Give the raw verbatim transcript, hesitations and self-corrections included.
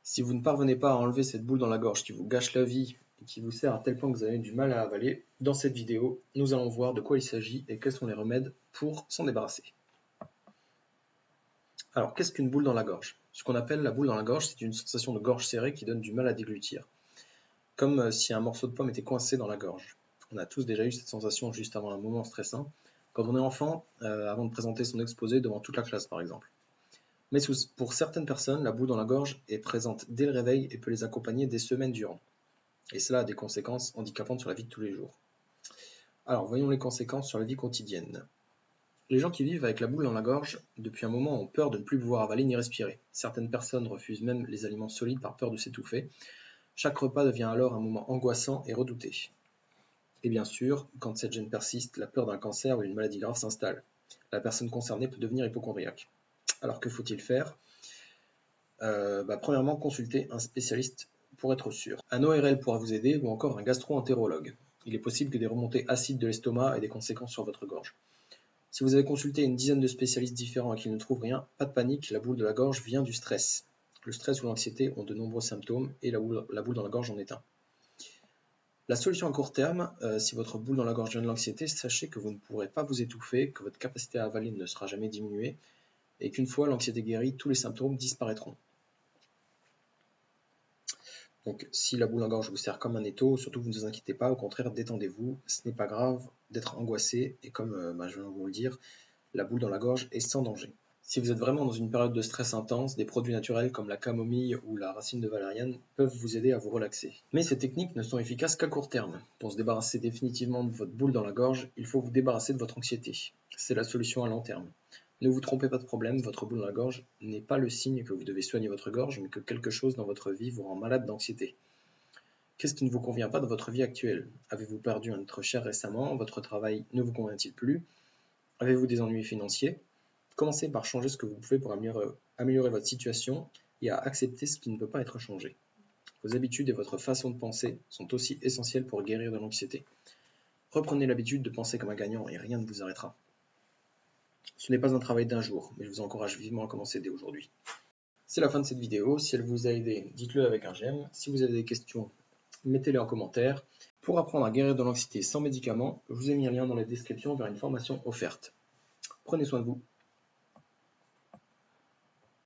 Si vous ne parvenez pas à enlever cette boule dans la gorge qui vous gâche la vie et qui vous sert à tel point que vous avez du mal à avaler, dans cette vidéo, nous allons voir de quoi il s'agit et quels sont les remèdes pour s'en débarrasser. Alors, qu'est-ce qu'une boule dans la gorge? Ce qu'on appelle la boule dans la gorge, c'est une sensation de gorge serrée qui donne du mal à déglutir, comme si un morceau de pomme était coincé dans la gorge. On a tous déjà eu cette sensation juste avant un moment stressant, quand on est enfant, euh, avant de présenter son exposé devant toute la classe par exemple. Mais pour certaines personnes, la boule dans la gorge est présente dès le réveil et peut les accompagner des semaines durant. Et cela a des conséquences handicapantes sur la vie de tous les jours. Alors, voyons les conséquences sur la vie quotidienne. Les gens qui vivent avec la boule dans la gorge depuis un moment ont peur de ne plus pouvoir avaler ni respirer. Certaines personnes refusent même les aliments solides par peur de s'étouffer. Chaque repas devient alors un moment angoissant et redouté. Et bien sûr, quand cette gêne persiste, la peur d'un cancer ou d'une maladie grave s'installe. La personne concernée peut devenir hypocondriaque. Alors que faut-il faire? euh, bah, Premièrement, consulter un spécialiste pour être sûr. Un O R L pourra vous aider ou encore un gastro-entérologue. Il est possible que des remontées acides de l'estomac aient des conséquences sur votre gorge. Si vous avez consulté une dizaine de spécialistes différents et qu'ils ne trouvent rien, pas de panique, la boule de la gorge vient du stress. Le stress ou l'anxiété ont de nombreux symptômes et la boule, la boule dans la gorge en est un. La solution à court terme, euh, si votre boule dans la gorge vient de l'anxiété, sachez que vous ne pourrez pas vous étouffer, que votre capacité à avaler ne sera jamais diminuée et qu'une fois l'anxiété guérie, tous les symptômes disparaîtront. Donc si la boule dans la gorge vous sert comme un étau, surtout ne vous inquiétez pas, au contraire détendez-vous, ce n'est pas grave d'être angoissé et comme euh, bah, je viens de vous le dire, la boule dans la gorge est sans danger. Si vous êtes vraiment dans une période de stress intense, des produits naturels comme la camomille ou la racine de valériane peuvent vous aider à vous relaxer. Mais ces techniques ne sont efficaces qu'à court terme. Pour se débarrasser définitivement de votre boule dans la gorge, il faut vous débarrasser de votre anxiété. C'est la solution à long terme. Ne vous trompez pas de problème, votre boule dans la gorge n'est pas le signe que vous devez soigner votre gorge, mais que quelque chose dans votre vie vous rend malade d'anxiété. Qu'est-ce qui ne vous convient pas dans votre vie actuelle? Avez-vous perdu un être cher récemment? Votre travail ne vous convient-il plus? Avez-vous des ennuis financiers? Commencez par changer ce que vous pouvez pour améliorer, améliorer votre situation et à accepter ce qui ne peut pas être changé. Vos habitudes et votre façon de penser sont aussi essentielles pour guérir de l'anxiété. Reprenez l'habitude de penser comme un gagnant et rien ne vous arrêtera. Ce n'est pas un travail d'un jour, mais je vous encourage vivement à commencer dès aujourd'hui. C'est la fin de cette vidéo. Si elle vous a aidé, dites-le avec un j'aime. Si vous avez des questions, mettez-les en commentaire. Pour apprendre à guérir de l'anxiété sans médicaments, je vous ai mis un lien dans la description vers une formation offerte. Prenez soin de vous.